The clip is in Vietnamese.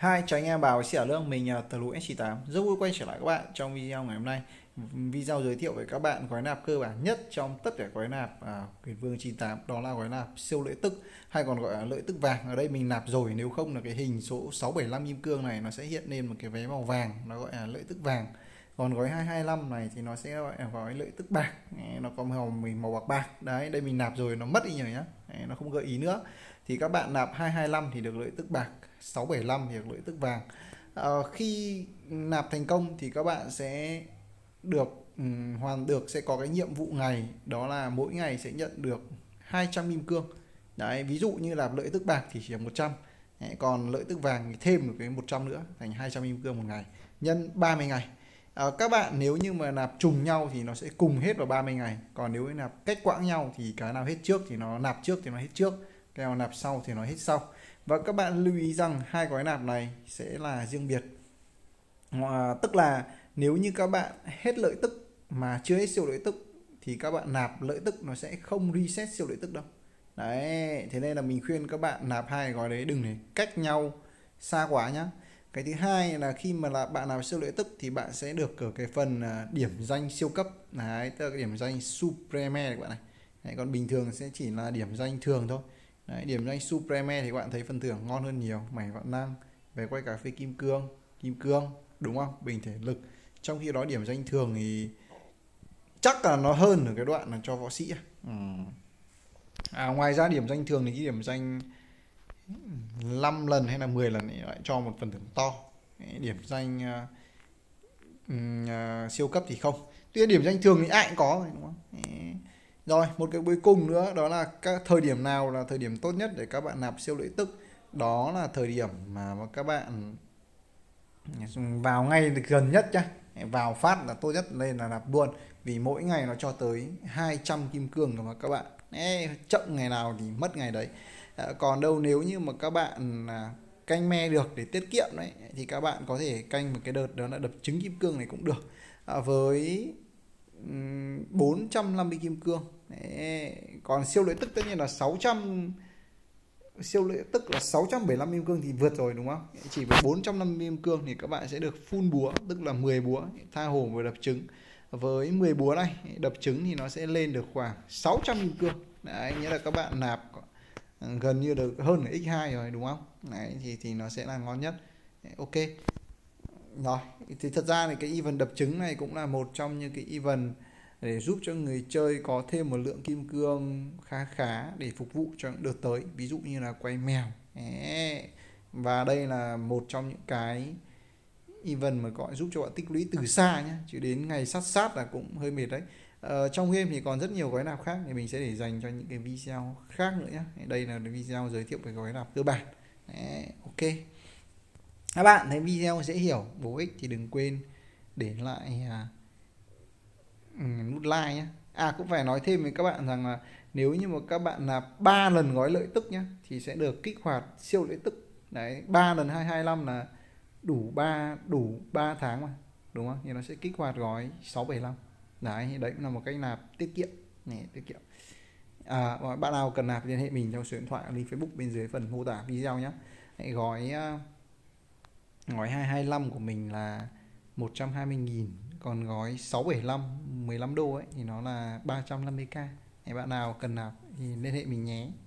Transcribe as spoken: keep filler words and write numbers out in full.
Hai chào anh em bảo sẻ lương mình là Tờ Lũ ét chín tám, rất vui quay trở lại các bạn trong video ngày hôm nay. Video giới thiệu với các bạn gói nạp cơ bản nhất trong tất cả gói nạp à, Quyền Vương chín tám, đó là gói nạp siêu lợi tức hay còn gọi là lợi tức vàng. Ở đây mình nạp rồi, nếu không là cái hình số sáu bảy lăm kim cương này nó sẽ hiện lên một cái vé màu vàng, nó gọi là lợi tức vàng. Còn gói hai hai lăm này thì nó sẽ gọi là gói lợi tức bạc, nó có màu mình màu bạc bạc. Đấy, đây mình nạp rồi nó mất đi rồi nhá. Đấy, nó không gợi ý nữa. Thì các bạn nạp hai hai lăm thì được lợi tức bạc, sáu bảy lăm thì được lợi tức vàng. Ờ, khi nạp thành công thì các bạn sẽ được um, hoàn được sẽ có cái nhiệm vụ ngày, đó là mỗi ngày sẽ nhận được hai trăm kim cương. Đấy, ví dụ như là lợi tức bạc thì chỉ là một trăm. Đấy, còn lợi tức vàng thì thêm được cái một trăm nữa thành hai trăm kim cương một ngày nhân ba mươi ngày. À, các bạn nếu như mà nạp trùng nhau thì nó sẽ cùng hết vào ba mươi ngày, còn nếu nạp cách quãng nhau thì cái nào hết trước thì nó nạp trước thì nó hết trước, cái nào nạp sau thì nó hết sau. Và các bạn lưu ý rằng hai gói nạp này sẽ là riêng biệt, à, tức là nếu như các bạn hết lợi tức mà chưa hết siêu lợi tức thì các bạn nạp lợi tức nó sẽ không reset siêu lợi tức đâu. Đấy, thế nên là mình khuyên các bạn nạp hai gói đấy đừng để cách nhau xa quá nhá. Cái thứ hai là khi mà là bạn nào siêu lợi tức thì bạn sẽ được ở cái phần điểm danh siêu cấp. Đấy, tức là cái điểm danh Supreme các bạn này. Đấy, còn bình thường sẽ chỉ là điểm danh thường thôi. Đấy, điểm danh Supreme thì các bạn thấy phần thưởng ngon hơn nhiều, mảnh vạn năng, về quay cà phê kim cương, kim cương, đúng không? Bình thể lực. Trong khi đó điểm danh thường thì chắc là nó hơn ở cái đoạn là cho võ sĩ. Ừ. À, ngoài ra điểm danh thường thì cái điểm danh năm lần hay là mười lần lại cho một phần thưởng to. Điểm danh uh, uh, siêu cấp thì không. Tuy nhiên điểm danh thường thì ai cũng có, đúng không? Rồi, một cái cuối cùng nữa đó là các thời điểm nào là thời điểm tốt nhất để các bạn nạp siêu lợi tức. Đó là thời điểm mà các bạn vào ngay gần nhất nhá. Vào phát là tốt nhất lên là nạp luôn, vì mỗi ngày nó cho tới hai trăm kim cương mà các bạn. Ê, chậm ngày nào thì mất ngày đấy. À, còn đâu nếu như mà các bạn canh me được để tiết kiệm đấy thì các bạn có thể canh một cái đợt đó là đập trứng kim cương này cũng được. À, với bốn trăm năm mươi kim cương. Đấy. Còn siêu lợi tức tất nhiên là sáu trăm, siêu lợi tức là sáu trăm bảy mươi lăm kim cương thì vượt rồi, đúng không? Chỉ với bốn trăm năm mươi kim cương thì các bạn sẽ được full búa, tức là mười búa tha hồ và đập trứng. Với mười búa này đập trứng thì nó sẽ lên được khoảng sáu trăm kim cương. Đấy, nghĩa là các bạn nạp gần như được hơn là nhân hai rồi, đúng không? Đấy, thì thì nó sẽ là ngon nhất. Đấy, ok. Rồi, thì thật ra thì cái event đập trứng này cũng là một trong những cái event để giúp cho người chơi có thêm một lượng kim cương khá khá để phục vụ cho những đợt tới, ví dụ như là quay mèo. Đấy. Và đây là một trong những cái event mà gọi giúp cho bạn tích lũy từ xa nhé, chứ đến ngày sát sát là cũng hơi mệt đấy. Ờ, trong game thì còn rất nhiều gói nạp khác thì mình sẽ để dành cho những cái video khác nữa nhé. Đây là video giới thiệu về gói nạp cơ bản. Đấy, ok. Các bạn thấy video dễ hiểu, bổ ích thì đừng quên để lại à, nút like nhé. À, cũng phải nói thêm với các bạn rằng là nếu như mà các bạn nạp ba lần gói lợi tức nhé thì sẽ được kích hoạt siêu lợi tức. Đấy, ba lần hai hai lăm là đủ ba đủ ba tháng mà, đúng không? Thì nó sẽ kích hoạt gói sáu bảy lăm. Đấy, đấy cũng là một cách nạp tiết kiệm. Này, tiết kiệm. À, bạn nào cần nạp liên hệ mình theo số điện thoại link Facebook bên dưới phần mô tả video nhé. Hãy gói gói hai hai lăm của mình là một trăm hai mươi nghìn, còn gói sáu bảy lăm mười lăm đô ấy thì nó là ba trăm năm mươi k. Bạn nào cần nạp thì liên hệ mình nhé.